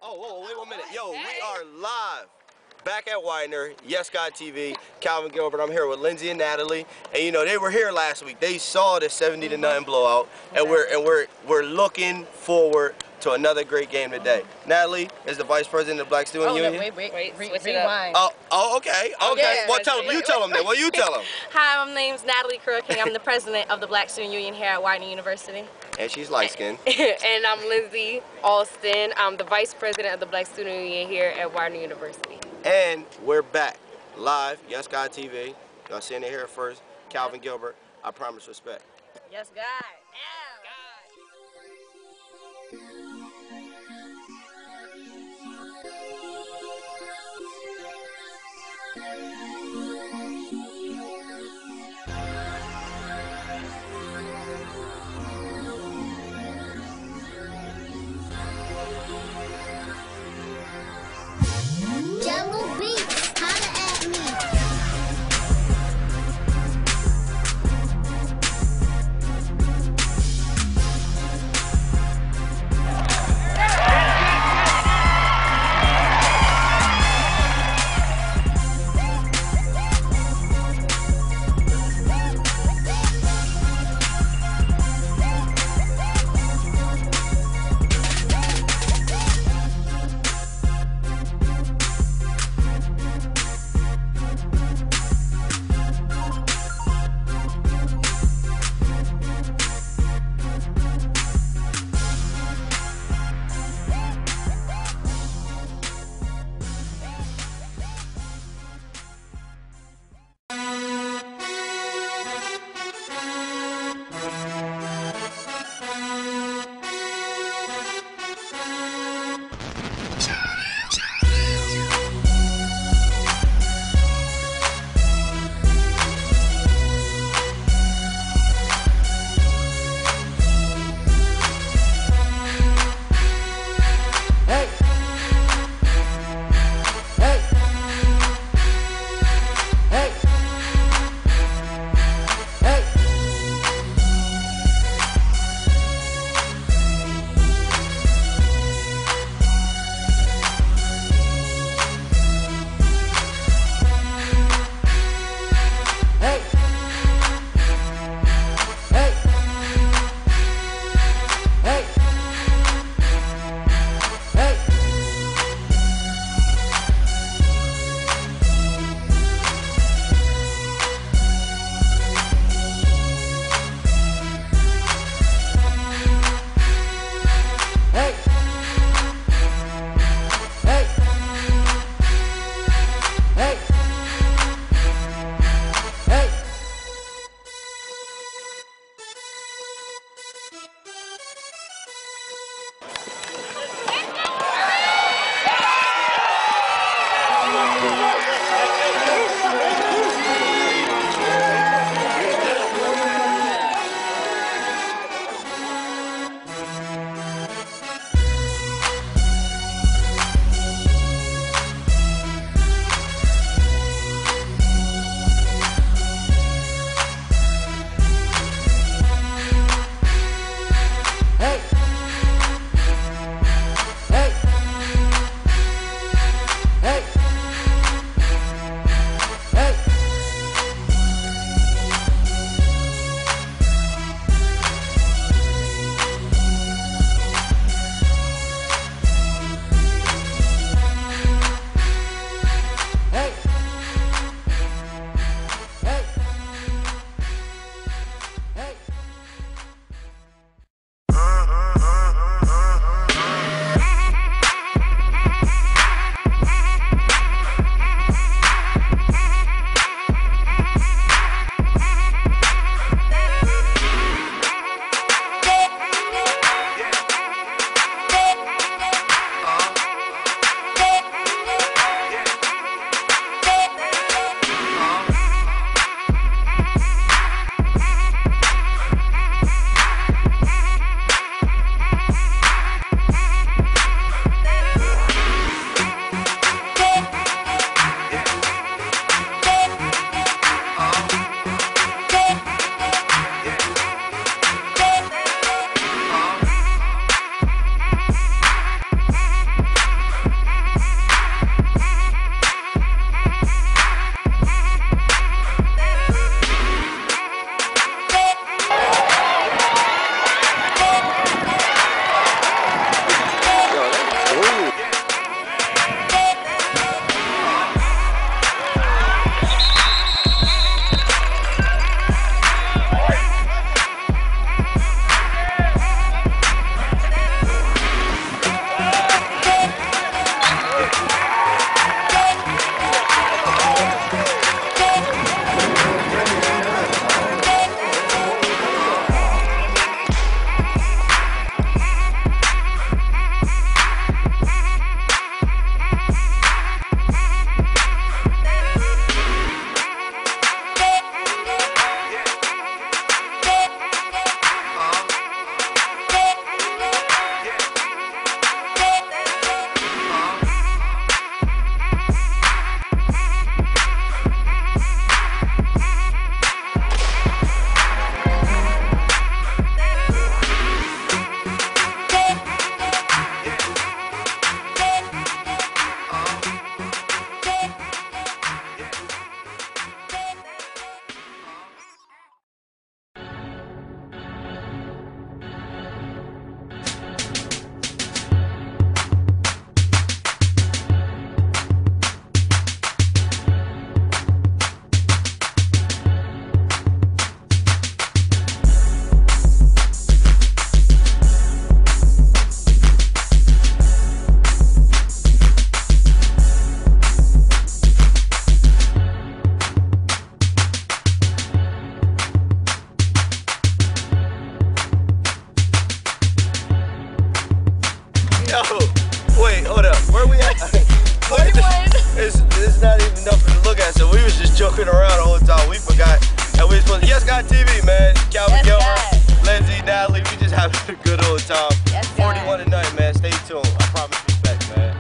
Oh, whoa, wait 1 minute. Yo, we are live. Back at Widener, Yesgod TV, Calvin Gilbert. I'm here with Lindsay and Natalie, and you know they were here last week. They saw the 70-0 blowout, and we're looking forward to another great game today. Natalie is the vice president of the Black Student Union. Wait, Rewind. Okay. Yeah. Well, tell them. You tell them then. Well, you tell them. Hi, my name's Natalie King. I'm the president of the Black Student Union here at Widener University. And she's light-skinned. And I'm Lindsay Alston. I'm the vice president of the Black Student Union here at Widener University. And we're back live, Yesgod TV. Y'all seeing it here first. Calvin Gilbert. I promise respect. Yes, God. Jungle Beats, holla at me. nothing to look at, so we was just joking around the whole time. We forgot that we was supposed to, Yesgod TV, man. Calvin Gilbert, Lindsay, Natalie, we just having a good old time. 41-0, man. Stay tuned. I promise respect, man.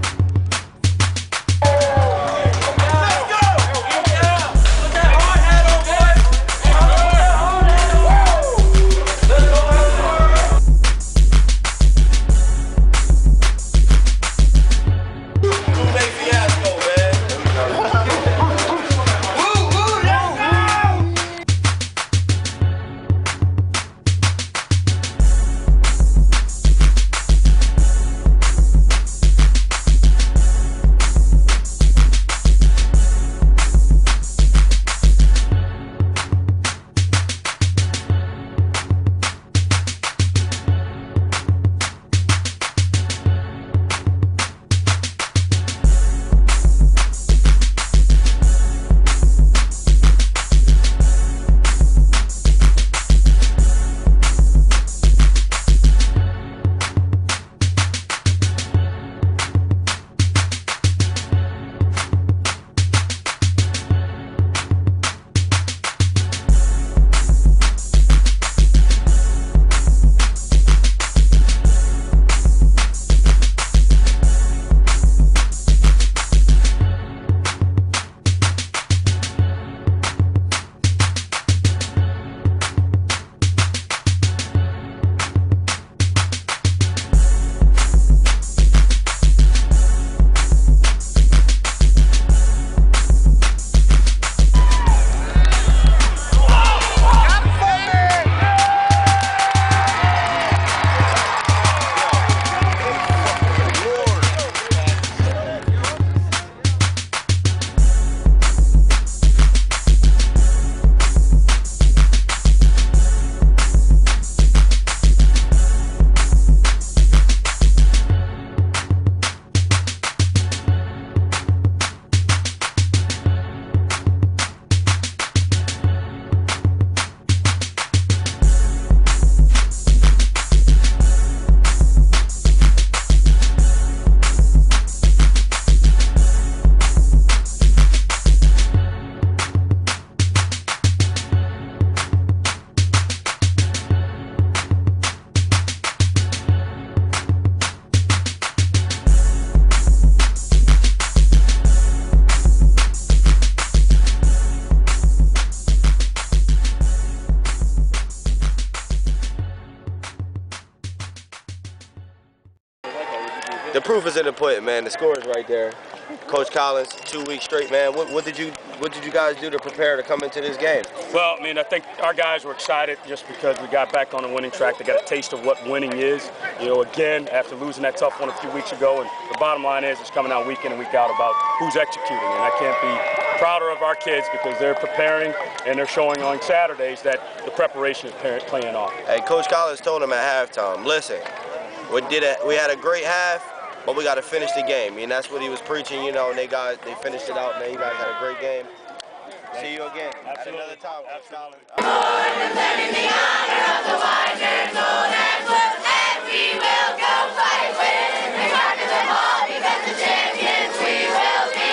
The proof is in the pudding, man. The score is right there. Coach Collins, 2 weeks straight, man. What did you guys do to prepare to come into this game? Well, I mean, I think our guys were excited just because we got back on the winning track. They got a taste of what winning is. You know, again, after losing that tough one a few weeks ago, and the bottom line is it's coming out week in and week out about who's executing. And I can't be prouder of our kids because they're preparing and they're showing on Saturdays that the preparation is paying off. Hey, Coach Collins told them at halftime, listen, we had a great half, but we got to finish the game. And that's what he was preaching, you know, and they finished it out, man. You guys had a great game. See you again. Absolutely. At another time, Coach Collins. Defending the honor of the Widener gold and blue, and we will go fight with and conquer them all because the champions we will be.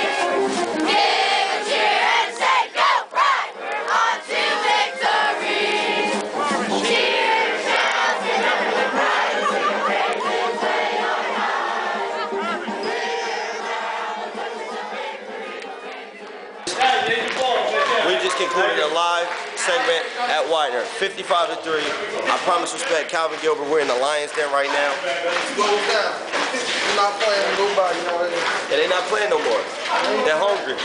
Give a cheer and say go Pride, we're on to victory. Cheer, shout, remember the prize, sing praises way on high. We just concluded a live segment at Widener, 55-3. I promise respect, Calvin Gilbert. We're in the Lions Den right now. Slow down. We're not playing with nobody already. Yeah, they're not playing no more. They're hungry.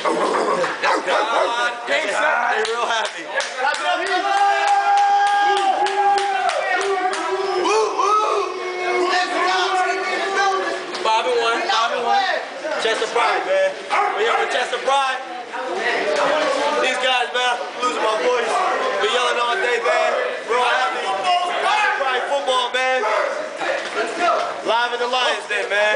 They're real happy. Five and one. Chest of pride, man. We on the chest of pride. These guys, man, losing my voice. We yelling all day, man. Real happy. Pride football, man. Live in the Lions Den, man.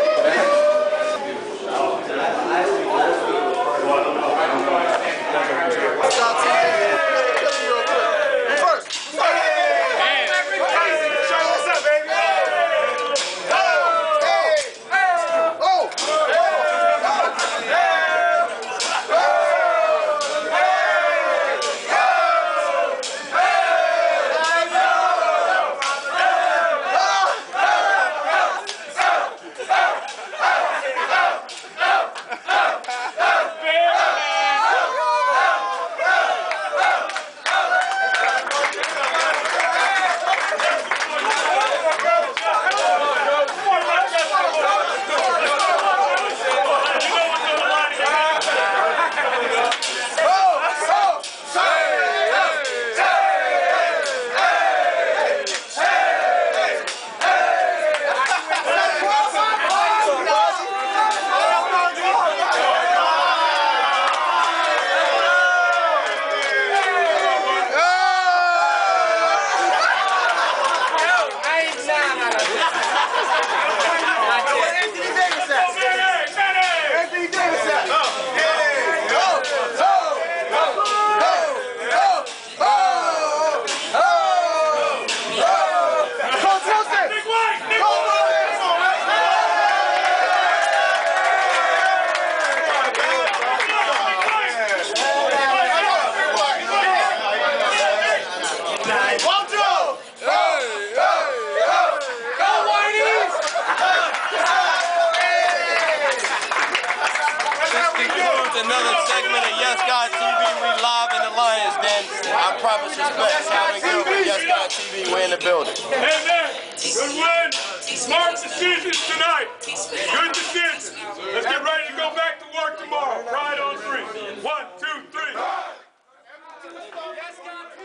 proper respect. Calvin Gilbert, Yesgod TV, we're in the building. Amen. Good win. Smart decisions tonight. Good decisions. Let's get ready to go back to work tomorrow. Pride on 3. 1, 2, 3.